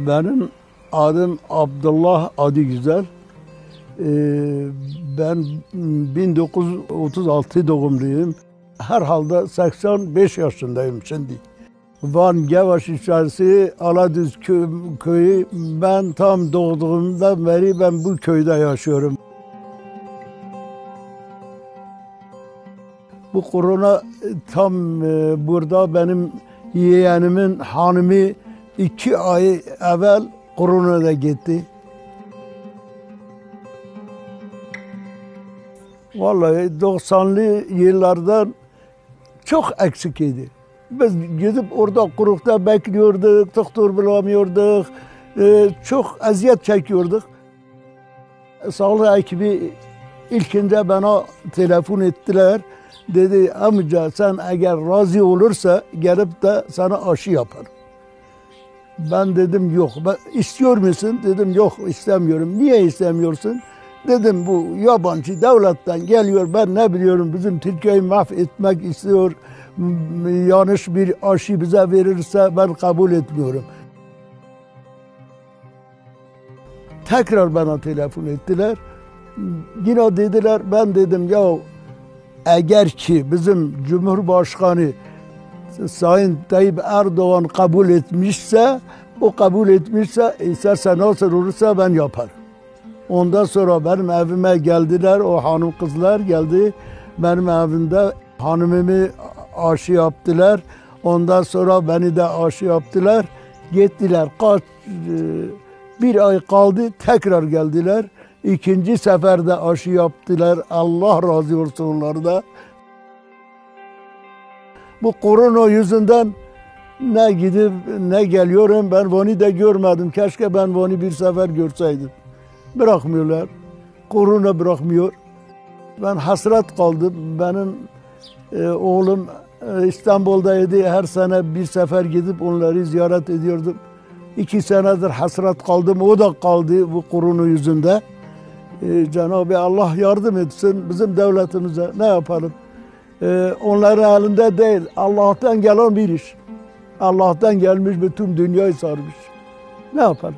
Benim adım Abdullah Adı Güzel. Ben 1936 doğumluyum. Herhalde 85 yaşındayım şimdi. Van Gevaş ilçesi Aladüz köyü. Ben tam doğduğumdan beri ben bu köyde yaşıyorum. Bu korona tam burada benim yeğenimin hanımı 2 ay evvel koronada gitti. Vallahi 90'lı yıllardan çok eksik idi. Biz gidip orada kurukta bekliyorduk, doktor bulamıyorduk, çok eziyet çekiyorduk. Sağlık ekibi ilkinde bana telefon ettiler. Dedi amca sen eğer razı olursa gelip de sana aşı yaparım. Ben dedim yok. İstiyor musun? Dedim yok istemiyorum. Niye istemiyorsun? Dedim bu yabancı devletten geliyor. Ben ne biliyorum bizim Türkiye'yi mahvetmek istiyor. Yanlış bir aşı bize verirse ben kabul etmiyorum. Tekrar bana telefon ettiler. Yine dediler ben dedim ya eğer ki bizim Cumhurbaşkanı Sayın Tayyip Erdoğan kabul etmişse, o kabul etmişse isterse nasıl olursa ben yaparım. Ondan sonra benim evime geldiler, o hanım kızlar geldi. Benim evimde hanımımı aşı yaptılar. Ondan sonra beni de aşı yaptılar. Gittiler, bir ay kaldı tekrar geldiler. İkinci seferde aşı yaptılar. Allah razı olsun onlardan. Bu korona yüzünden ne gidip ne geliyorum ben Van'ı da görmedim. Keşke ben Van'ı bir sefer görseydim. Bırakmıyorlar. Korona bırakmıyor. Ben hasret kaldım. Benim oğlum İstanbul'daydı. Her sene bir sefer gidip onları ziyaret ediyordum. 2 senedir hasret kaldım. O da kaldı bu korona yüzünden. Cenab-ı Allah yardım etsin bizim devletimize. Ne yapalım? Onların elinde değil. Allah'tan gelen bir iş. Allah'tan gelmiş bütün dünyayı sarmış. Ne yapalım?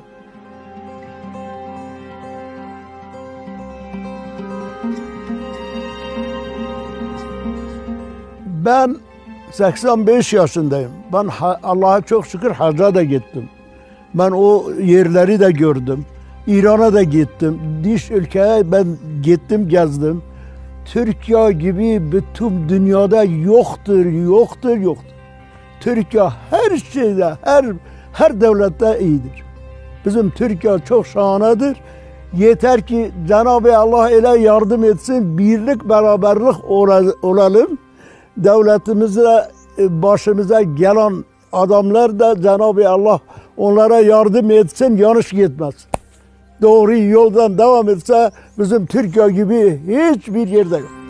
Ben 85 yaşındayım. Ben Allah'a çok şükür hacca da gittim. Ben o yerleri de gördüm. İran'a da gittim. Dış ülkeye ben gittim, gezdim. Türkiye gibi bütün dünyada yoktur. Türkiye her şeyde, her devlette iyidir. Bizim Türkiye çok şahanedir. Yeter ki Cenab-ı Allah ile yardım etsin, birlik, beraberlik olalım. Devletimize, başımıza gelen adamlar da Cenab-ı Allah onlara yardım etsin, yanlış gitmez. Doğru yoldan devam etse bizim Türkiye gibi hiçbir yerde yok.